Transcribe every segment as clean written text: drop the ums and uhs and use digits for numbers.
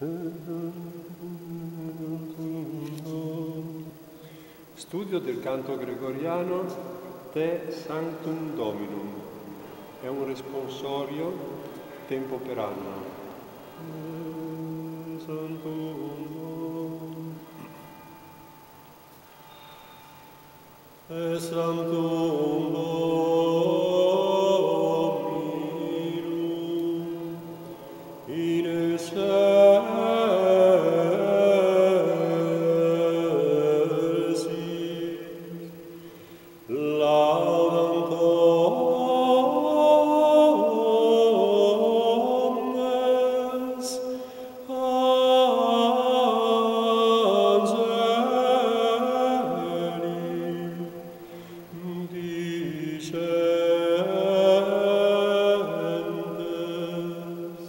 Studio del canto gregoriano Te Sanctum Dominum. È un responsorio tempo per anno. Te Sanctum Dominum in excelsis laudam omnes angeli dicentes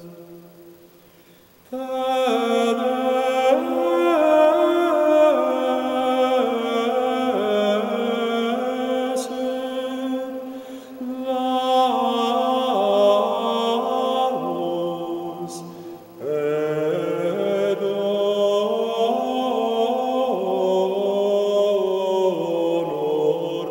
laus et honor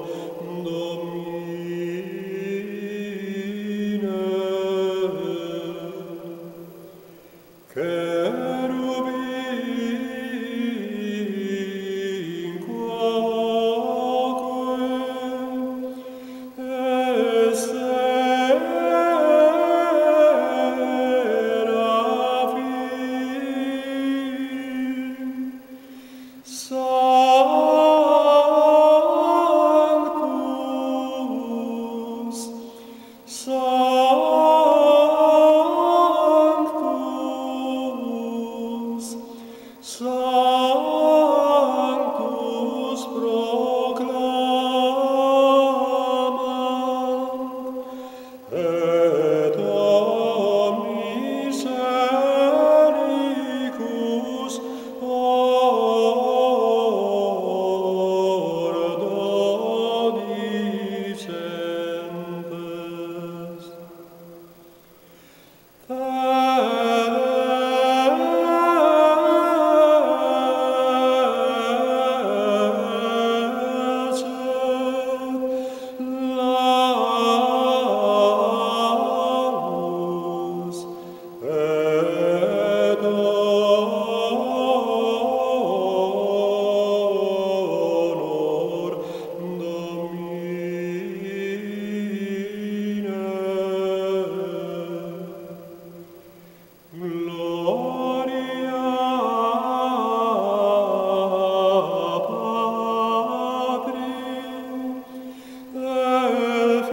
Domine. Cherubim quoque et seraphim Sanctus Sanctus proclamant et omnis ericus ordo dicentes laus et honor Domine. Gloria Patri et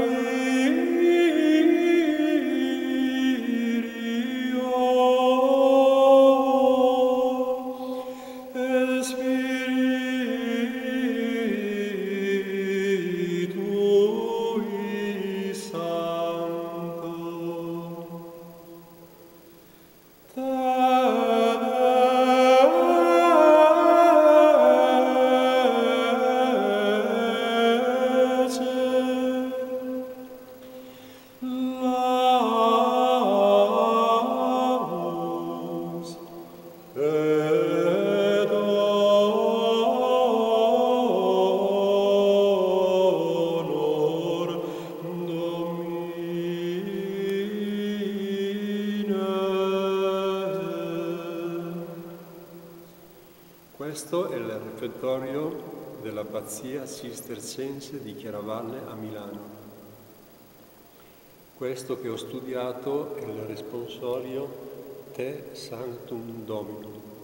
Filio et Spiritui Sancto. Laus et honor Domine. Questo è il refettorio dell'abbazia cistercense di Chiaravalle a Milano. Questo che ho studiato è il responsorio Te Sanctum Dominum.